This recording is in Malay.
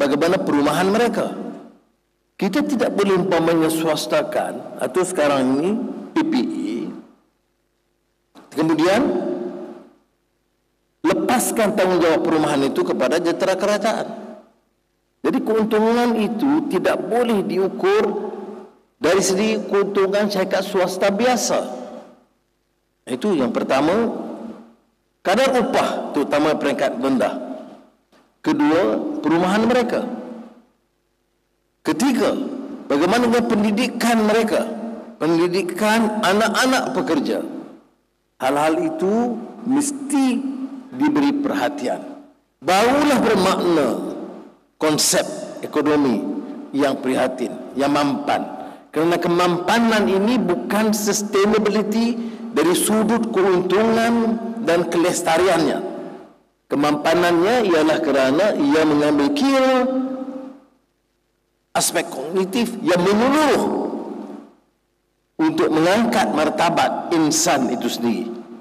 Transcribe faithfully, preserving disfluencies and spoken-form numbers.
bagaimana perumahan mereka. Kita tidak boleh umpamanya swastakan atau sekarang ini P P E, kemudian lepaskan tanggungjawab perumahan itu kepada jentera kerajaan. Jadi keuntungan itu tidak boleh diukur dari segi keuntungan syarikat swasta biasa. Itu yang pertama, kadar upah terutama peringkat rendah. Kedua, perumahan mereka. Ketiga, bagaimana dengan pendidikan mereka, pendidikan anak-anak pekerja. Hal-hal itu mesti diberi perhatian. Barulah bermakna konsep ekonomi yang prihatin, yang mampan. Kerana kemampanan ini bukan sustainability dari sudut keuntungan dan kelestariannya. Kemampanannya ialah kerana ia mengambil kira aspek kognitif yang menyeluruh untuk mengangkat martabat insan itu sendiri.